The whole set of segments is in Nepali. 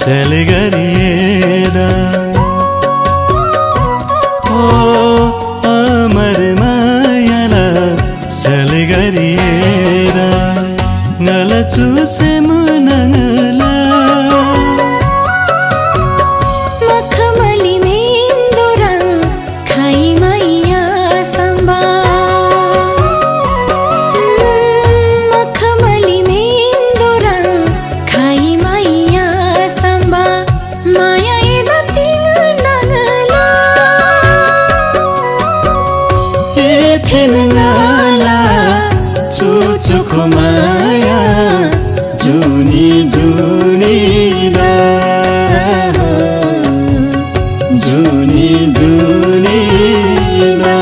सल गरिएदा ओ अमर मायाला सल गरिएदा नला चुसे मुनला मखमली मेन्दुरं खाई मैया संबा मखमली मेन्दुरं खाई मैया संबा माया एदा तिंग नंगला एथेन ngala cucuku maya juni juni da juni juni da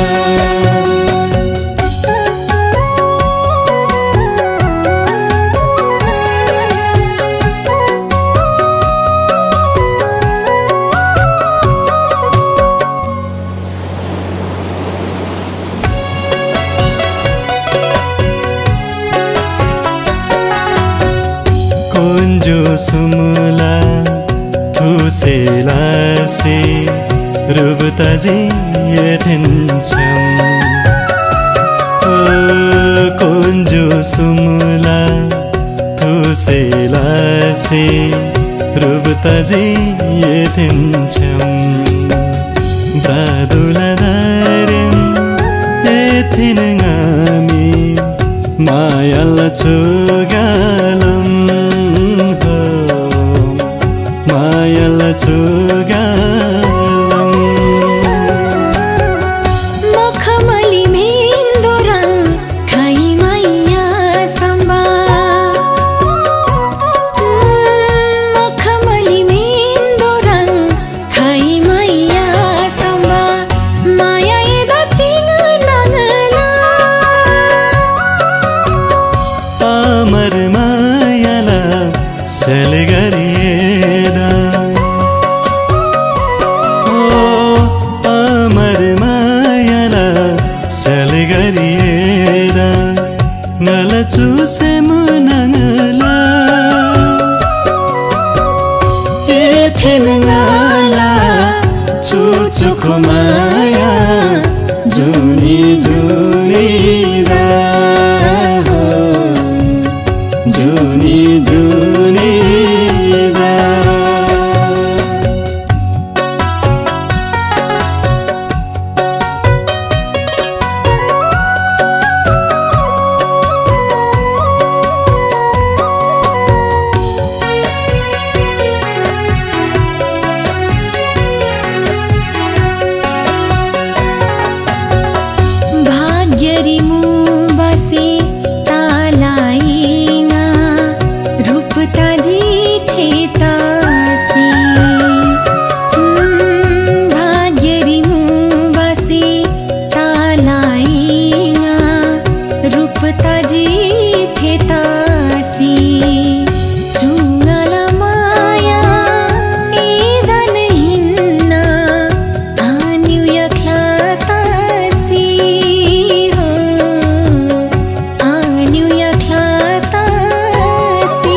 kunju sumula thusela se rubta ji yethincham kunju sumula thusela se rubta ji yethincham bradula darim ethin ngami mayala chugalam mayala chugalam मखमली मेन्दुरं खाई मैया संबा मखमली मेन्दुरं खाई मैया संबा माया एदा तिंग नंगला अमर मायाला सल गरिएदा सल गरिएदा नला चुसे मुनला एथेन ngala cucuku maya juni juni da juni juni da भाग्यरिमु बसे तालाइना रूपता जी थे तासी भाग्यरिमु बसे तालाइना रूपता जी थे तासी चुंगल माया एदन हिन्ना आन्यु यख्लातासी हो आन्यु यख्लातासी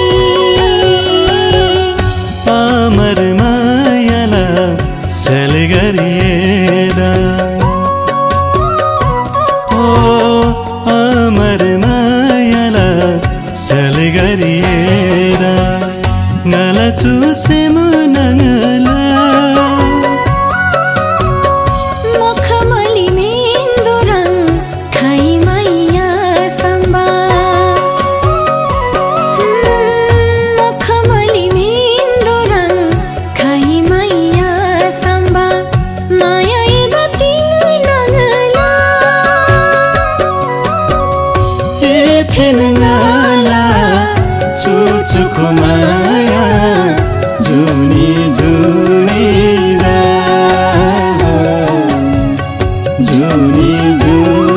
अमर मायाला सल गरिएदा ओ अमर मायाला सल गरिएदा नला चुसे मुनला मखमली मेन्दुरं खाई मैया संबा मखमली मेन्दुरं खाई मैया संबा माया एदा तिंग नंगला एथेन ngala cucuku maya juni juni da juni juni